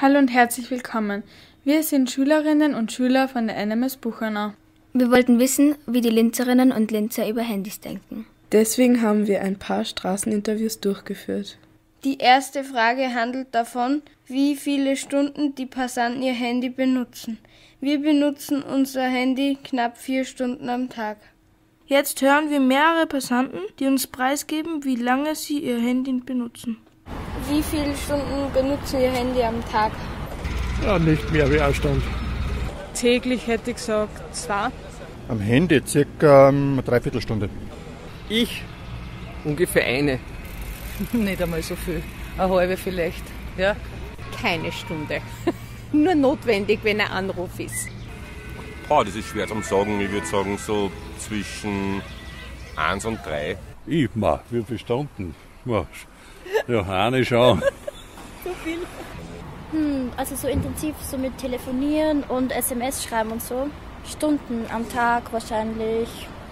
Hallo und herzlich willkommen. Wir sind Schülerinnen und Schüler von der NMS Buchenau. Wir wollten wissen, wie die Linzerinnen und Linzer über Handys denken. Deswegen haben wir ein paar Straßeninterviews durchgeführt. Die erste Frage handelt davon, wie viele Stunden die Passanten ihr Handy benutzen. Wir benutzen unser Handy knapp 4 Stunden am Tag. Jetzt hören wir mehrere Passanten, die uns preisgeben, wie lange sie ihr Handy benutzen. Wie viele Stunden benutzen Ihr Handy am Tag? Ja, nicht mehr wie 1 Stunde. Täglich hätte ich gesagt 2. Am Handy circa eine Dreiviertelstunde. Ich ungefähr 1. Nicht einmal so viel. 1/2 vielleicht. Ja. Keine Stunde. Nur notwendig, wenn ein Anruf ist. Das ist schwer zu sagen. Ich würde sagen so zwischen 1 und 3. Wie viele Stunden? Ja, eine schon. So viel? Also so intensiv so mit Telefonieren und SMS schreiben und so. Stunden am Tag wahrscheinlich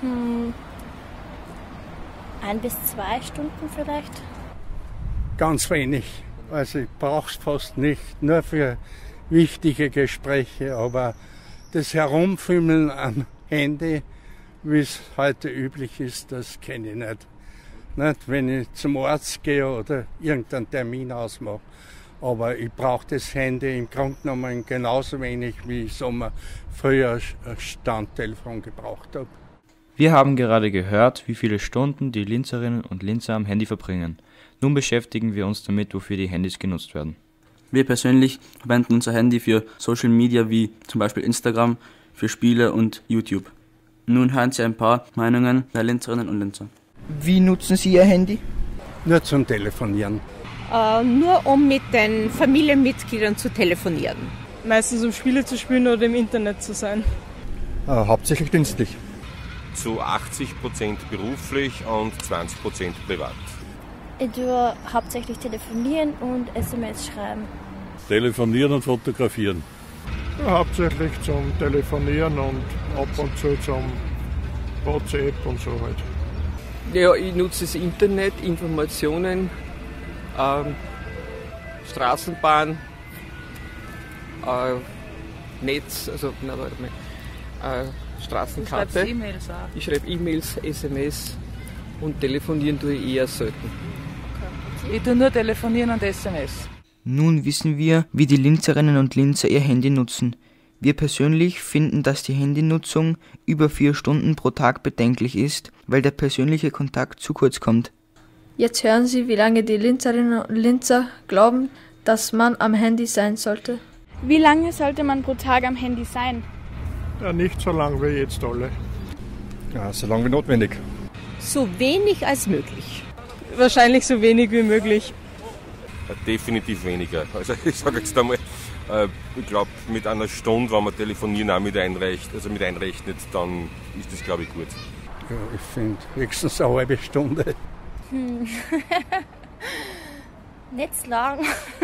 1 bis 2 Stunden vielleicht. Ganz wenig. Also ich brauche es fast nicht, nur für wichtige Gespräche. Aber das Herumfümmeln am Handy, wie es heute üblich ist, das kenne ich nicht. Nicht, wenn ich zum Arzt gehe oder irgendeinen Termin ausmache. Aber ich brauche das Handy im Grunde genommen genauso wenig, wie ich früher ein Standtelefon gebraucht habe. Wir haben gerade gehört, wie viele Stunden die Linzerinnen und Linzer am Handy verbringen. Nun beschäftigen wir uns damit, wofür die Handys genutzt werden. Wir persönlich verwenden unser Handy für Social Media wie zum Beispiel Instagram, für Spiele und YouTube. Nun hören Sie ein paar Meinungen der Linzerinnen und Linzer. Wie nutzen Sie Ihr Handy? Nur zum Telefonieren. Nur um mit den Familienmitgliedern zu telefonieren. Meistens um Spiele zu spielen oder im Internet zu sein. Hauptsächlich dienstlich. Zu 80% beruflich und 20% privat. Ich tue hauptsächlich telefonieren und SMS schreiben. Telefonieren und fotografieren. Ja, hauptsächlich zum Telefonieren und ab und zu zum WhatsApp und so halt. Ja, ich nutze das Internet, Informationen, Straßenbahn, Netz, Straßenkarte. E-Mails auch. Ich schreibe E-Mails, SMS und telefonieren tue ich eher selten. Ich tue nur telefonieren und SMS. Nun wissen wir, wie die Linzerinnen und Linzer ihr Handy nutzen. Wir persönlich finden, dass die Handynutzung über 4 Stunden pro Tag bedenklich ist, weil der persönliche Kontakt zu kurz kommt. Jetzt hören Sie, wie lange die Linzerinnen und Linzer glauben, dass man am Handy sein sollte. Wie lange sollte man pro Tag am Handy sein? Ja, nicht so lang wie jetzt alle. Ja, so lang wie notwendig. So wenig als möglich. Wahrscheinlich so wenig wie möglich. Definitiv weniger. Also ich sage jetzt einmal, ich glaube mit 1 Stunde, wenn man telefonieren auch mit einrechnet, dann ist das glaube ich gut. Ja, ich finde höchstens eine halbe Stunde. Nicht lang.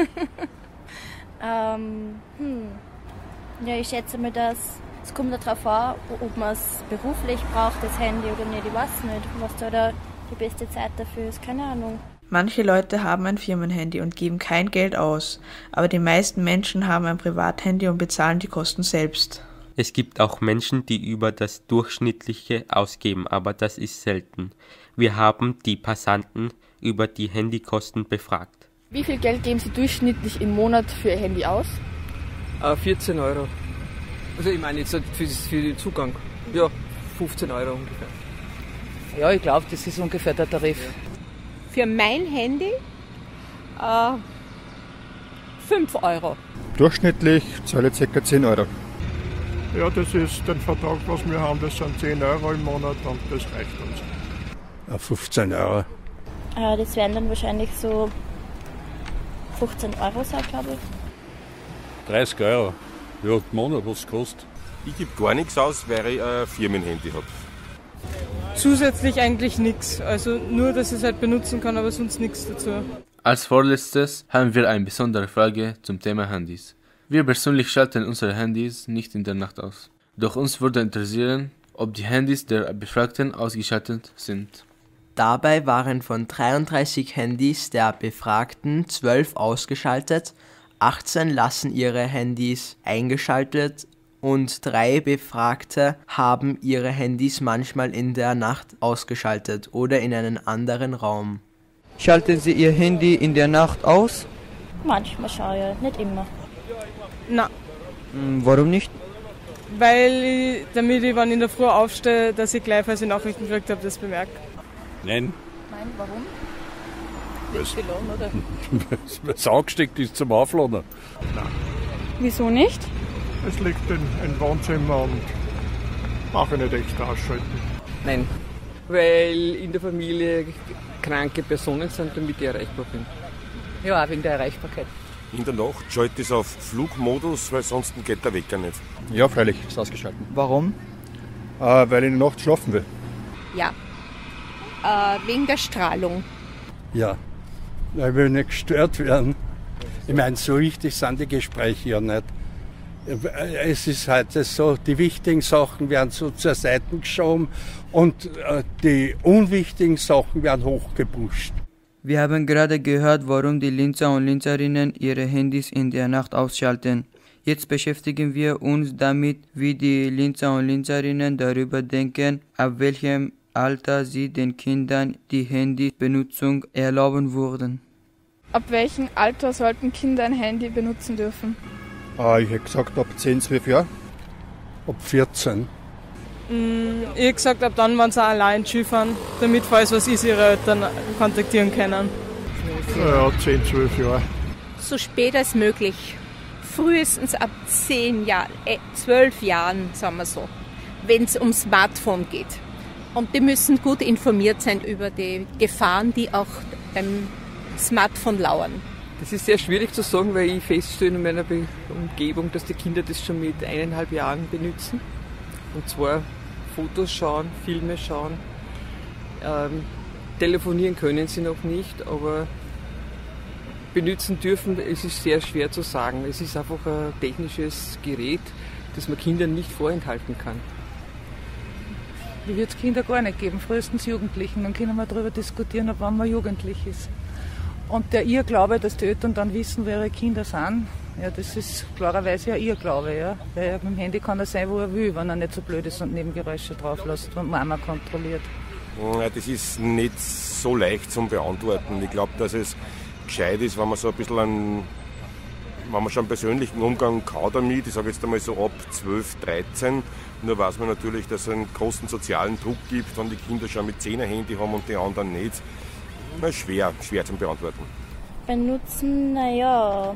Ja, ich schätze mal, dass es kommt darauf an, ob man es beruflich braucht, das Handy oder nicht. Ich weiß nicht, was da die beste Zeit dafür ist. Keine Ahnung. Manche Leute haben ein Firmenhandy und geben kein Geld aus, aber die meisten Menschen haben ein Privathandy und bezahlen die Kosten selbst. Es gibt auch Menschen, die über das Durchschnittliche ausgeben, aber das ist selten. Wir haben die Passanten über die Handykosten befragt. Wie viel Geld geben Sie durchschnittlich im Monat für Ihr Handy aus? 14 Euro. Also ich meine jetzt für den Zugang. Ja, 15 Euro ungefähr. Ja, ich glaube, das ist ungefähr der Tarif. Für mein Handy 5 Euro. Durchschnittlich zahle ich ca. 10 Euro. Ja, das ist der Vertrag, was wir haben, das sind 10 Euro im Monat und das reicht uns. 15 Euro. Das werden dann wahrscheinlich so 15 Euro sein, glaube ich. 30 Euro. Ja, im Monat, was es kostet. Ich gebe gar nichts aus, weil ich ein Firmenhandy habe. Zusätzlich eigentlich nichts. Also nur, dass ich es halt benutzen kann, aber sonst nichts dazu. Als vorletztes haben wir eine besondere Frage zum Thema Handys. Wir persönlich schalten unsere Handys nicht in der Nacht aus. Doch uns würde interessieren, ob die Handys der Befragten ausgeschaltet sind. Dabei waren von 33 Handys der Befragten 12 ausgeschaltet, 18 lassen ihre Handys eingeschaltet und 3 Befragte haben ihre Handys manchmal in der Nacht ausgeschaltet oder in einen anderen Raum. Schalten Sie Ihr Handy in der Nacht aus? Manchmal schon, ja, nicht immer. Na, Warum nicht? weil damit ich, wenn ich in der Früh aufstehe, dass ich gleich, als ich Nachrichten gekriegt habe, das bemerke. Nein. Nein, warum? Weil es angesteckt ist zum Aufladen. Wieso nicht? Es liegt im Wohnzimmer und brauche ich nicht extra ausschalten. Nein, weil in der Familie kranke Personen sind, damit ich erreichbar bin. Ja, auch wegen der Erreichbarkeit. In der Nacht schalte ich es auf Flugmodus, weil sonst geht der Wecker nicht. Ja, freilich, ist ausgeschaltet. Warum? Weil ich in der Nacht schlafen will. Ja, wegen der Strahlung. Ja, ich will nicht gestört werden. Ich meine, so wichtig sind die Gespräche ja nicht. Es ist halt so, die wichtigen Sachen werden so zur Seite geschoben und die unwichtigen Sachen werden hochgepusht. Wir haben gerade gehört, warum die Linzer und Linzerinnen ihre Handys in der Nacht ausschalten. Jetzt beschäftigen wir uns damit, wie die Linzer und Linzerinnen darüber denken, ab welchem Alter sie den Kindern die Handybenutzung erlauben würden. Ab welchem Alter sollten Kinder ein Handy benutzen dürfen? Ich hätte gesagt ab 10, 12 Jahre. Ab 14. Ich hätte gesagt, ab dann, wenn sie allein Skifahren, damit, falls was ist, ihre Eltern kontaktieren können. Ja, 10, 12 Jahre. So spät als möglich. Frühestens ab 12 Jahren, sagen wir so, wenn es um Smartphone geht. Und die müssen gut informiert sein über die Gefahren, die auch beim Smartphone lauern. Das ist sehr schwierig zu sagen, weil ich feststelle in meiner Umgebung, dass die Kinder das schon mit 1,5 Jahren benutzen. Und zwar Fotos schauen, Filme schauen. Telefonieren können sie noch nicht, aber benutzen dürfen, es ist sehr schwer zu sagen. Es ist einfach ein technisches Gerät, das man Kindern nicht vorenthalten kann. Die wird es Kinder gar nicht geben, frühestens Jugendlichen. Dann können wir darüber diskutieren, ab wann man jugendlich ist. Und der Irrglaube, dass die Eltern dann wissen, wer ihre Kinder sind, ja, das ist klarerweise ein Irrglaube. Ja. Weil mit dem Handy kann er sein, wo er will, wenn er nicht so blöd ist und Nebengeräusche drauf lässt und Mama kontrolliert. Ja, das ist nicht so leicht zum Beantworten. Ich glaube, dass es gescheit ist, wenn man so ein bisschen wenn man schon einen persönlichen Umgang kann damit, ich sage jetzt einmal so ab 12, 13, nur weiß man natürlich, dass es einen großen sozialen Druck gibt, wenn die Kinder schon mit 10 ein Handy haben und die anderen nicht. Na, schwer zum Beantworten. Benutzen, naja,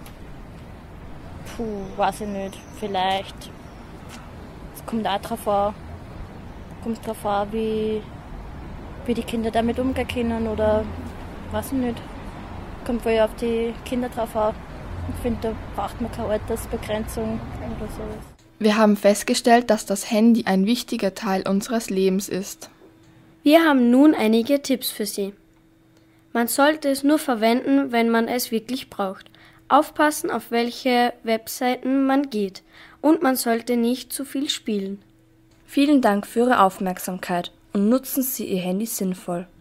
weiß ich nicht, vielleicht. Es kommt auch drauf an, wie die Kinder damit umgehen können oder weiß ich nicht. Kommt wohl auf die Kinder drauf an. Ich finde, da braucht man keine Altersbegrenzung oder sowas. Wir haben festgestellt, dass das Handy ein wichtiger Teil unseres Lebens ist. Wir haben nun einige Tipps für Sie. Man sollte es nur verwenden, wenn man es wirklich braucht. Aufpassen, auf welche Webseiten man geht. Und man sollte nicht zu viel spielen. Vielen Dank für Ihre Aufmerksamkeit und nutzen Sie Ihr Handy sinnvoll.